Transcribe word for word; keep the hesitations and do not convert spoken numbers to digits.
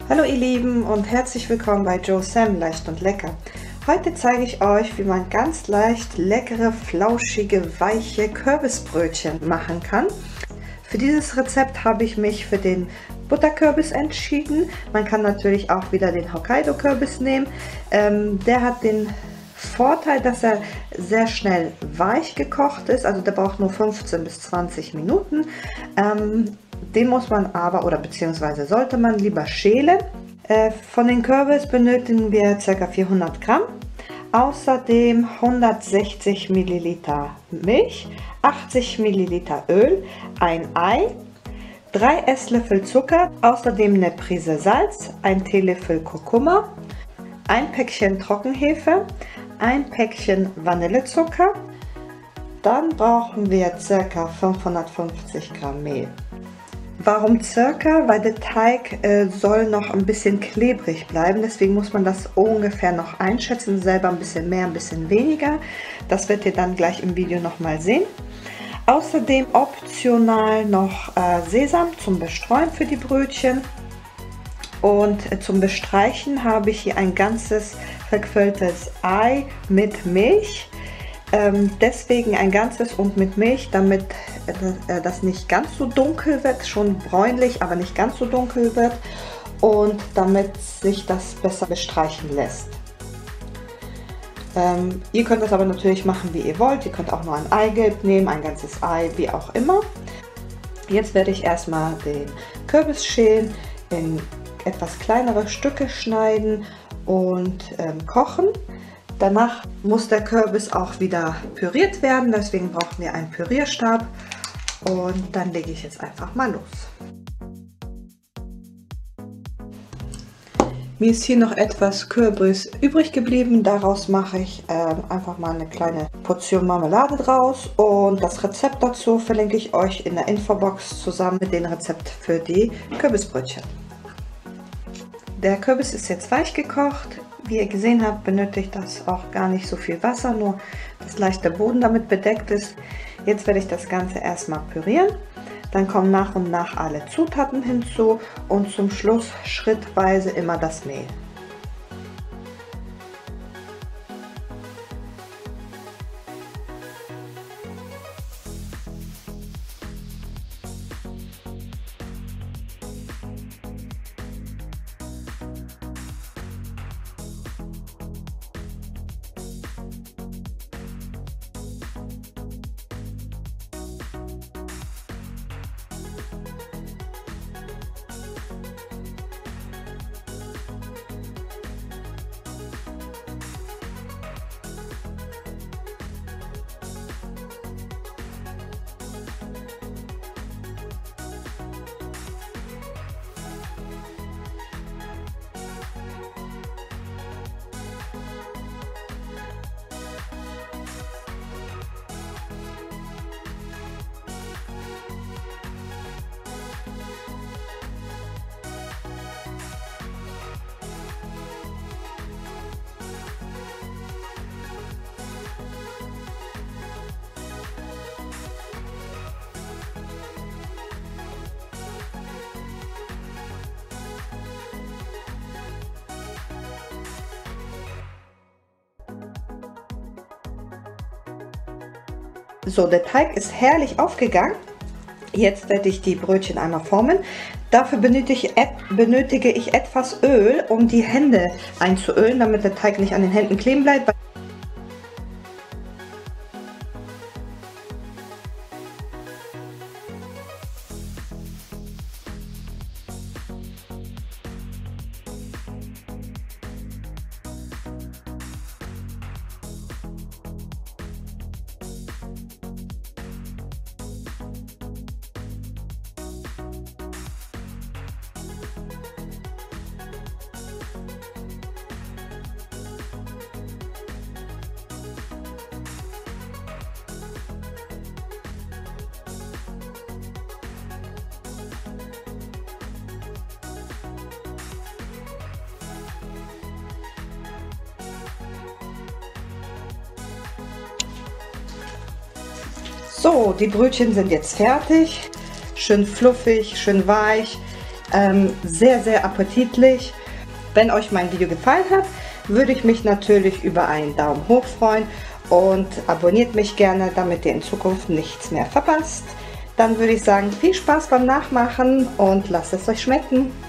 Hallo ihr Lieben und herzlich willkommen bei Joe Sam Leicht und Lecker. Heute zeige ich euch, wie man ganz leicht leckere, flauschige, weiche Kürbisbrötchen machen kann. Für dieses Rezept habe ich mich für den Butterkürbis entschieden. Man kann natürlich auch wieder den Hokkaido-Kürbis nehmen. Ähm, der hat den Vorteil, dass er sehr schnell weich gekocht ist, also der braucht nur fünfzehn bis zwanzig Minuten. Ähm, den muss man aber, oder beziehungsweise sollte man lieber schälen. Äh, von den Kürbis benötigen wir ca. vierhundert Gramm. Außerdem hundertsechzig Milliliter Milch, achtzig Milliliter Öl, ein Ei, drei Esslöffel Zucker, außerdem eine Prise Salz, ein Teelöffel Kurkuma, ein Päckchen Trockenhefe, ein Päckchen Vanillezucker. Dann brauchen wir ca. fünfhundertfünfzig Gramm Mehl. Warum circa? Weil der Teig äh, soll noch ein bisschen klebrig bleiben, deswegen muss man das ungefähr noch einschätzen, selber ein bisschen mehr, ein bisschen weniger. Das werdet ihr dann gleich im Video noch mal sehen. Außerdem optional noch äh, Sesam zum Bestreuen für die Brötchen. Und äh, zum Bestreichen habe ich hier ein ganzes verquirltes Ei mit Milch. Ähm, deswegen ein ganzes und mit Milch, damit äh, das nicht ganz so dunkel wird, schon bräunlich, aber nicht ganz so dunkel wird und damit sich das besser bestreichen lässt. Ähm, ihr könnt das aber natürlich machen, wie ihr wollt. Ihr könnt auch nur ein Eigelb nehmen, ein ganzes Ei, wie auch immer. Jetzt werde ich erstmal den Kürbis schälen, in etwas kleinere Stücke schneiden und ähm, kochen. Danach muss der Kürbis auch wieder püriert werden, deswegen brauchen wir einen Pürierstab und dann lege ich jetzt einfach mal los. Mir ist hier noch etwas Kürbis übrig geblieben, daraus mache ich äh, einfach mal eine kleine Portion Marmelade draus und das Rezept dazu verlinke ich euch in der Infobox zusammen mit dem Rezept für die Kürbisbrötchen. Der Kürbis ist jetzt weich gekocht. Wie ihr gesehen habt, benötigt das auch gar nicht so viel Wasser, nur dass leicht der Boden damit bedeckt ist. Jetzt werde ich das Ganze erstmal pürieren. Dann kommen nach und nach alle Zutaten hinzu und zum Schluss schrittweise immer das Mehl. So, der Teig ist herrlich aufgegangen. Jetzt werde ich die Brötchen einmal formen. Dafür benötige ich, benötige ich etwas Öl, um die Hände einzuölen, damit der Teig nicht an den Händen kleben bleibt. So, die Brötchen sind jetzt fertig. Schön fluffig, schön weich. Ähm, sehr, sehr appetitlich. Wenn euch mein Video gefallen hat, würde ich mich natürlich über einen Daumen hoch freuen und abonniert mich gerne, damit ihr in Zukunft nichts mehr verpasst. Dann würde ich sagen, viel Spaß beim Nachmachen und lasst es euch schmecken.